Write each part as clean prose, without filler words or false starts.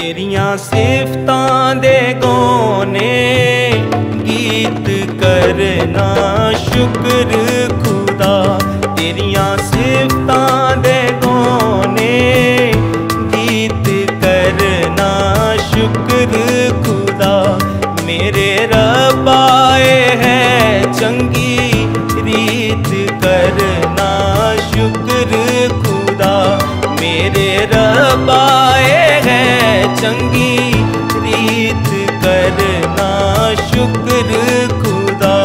तेरियां सिफतां दे गाने गीत करना शुक्र खुदा। तेरियां सिफतां दे गाने गीत करना शुक्र खुदा। मेरे रब आए है चंगी रीत करना शुक्र खुदा। मेरे रब आए है चंगी रीत करना शुक्र खुदा।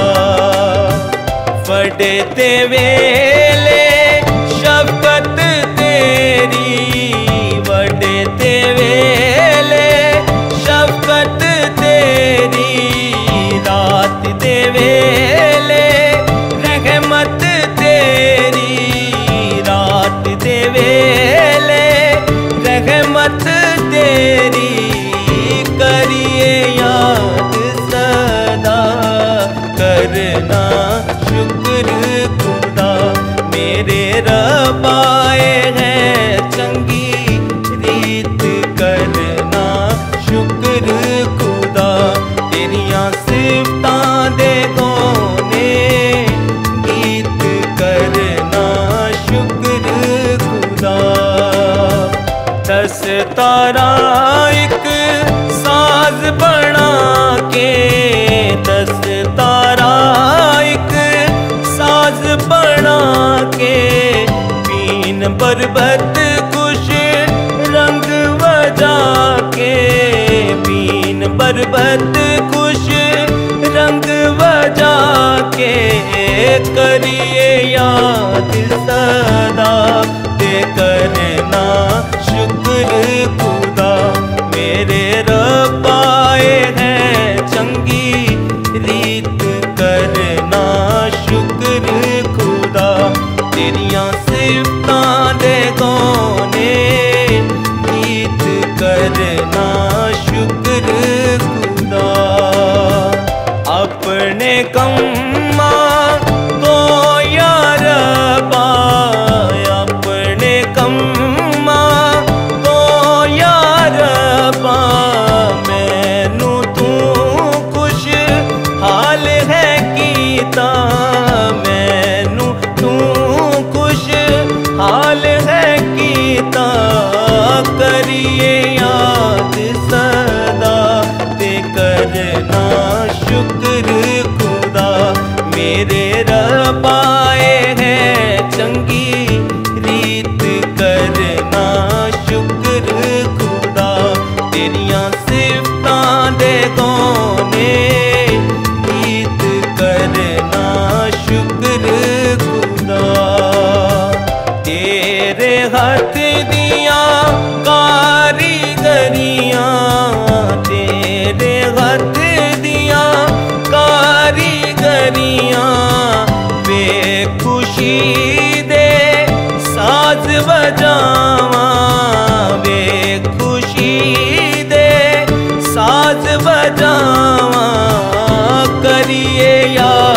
वड्डे ते वेले शफकत तेरी, वड्डे ते वेले शफकत तेरी। रात दे वेले रहमत तेरी, रात दे वेले रहमत तेरी। करिए याद सदा करना शुक्र खुदा। मेरे रब आए हैं चंगी रीत करना शुक्र खुदा। तेरियां सिफतां दे गाने गीत करना शुक्र खुदा। 10 तारा एक साज बना के, 10 तारा एक साज बना के। बीन बरबत खुश रंग बजा के, बीन बरबत खुश रंग बजा के। करिए याद सदा ते करना शुक्र खुदा। मेरे रब आए हैं चंगी रीत करना शुक्र खुदा। तेरियां सिफतां दे गाने गीत करना शुक्र खुदा। अपने कम्मा तो या रब्बा, अपने कम्मा तो या रब्बा। मैनू तू खुश हाल है कीता, मैनू तू खुश हाल है कीता। करिए याद सदा ते करना शुक्र खुदा। मेरे रब आए हैं चंगी रीत करना शुक्र खुदा। तेरियां सिफतां दे गाने गीत करना शुक्र खुदा। तेरे हाथ दियां कारीगरियां, तेरे हाथ दियां कारीगरियां। बेखुशी दे साज बजावा, बेखुशी दे साज बजावा। करिए याद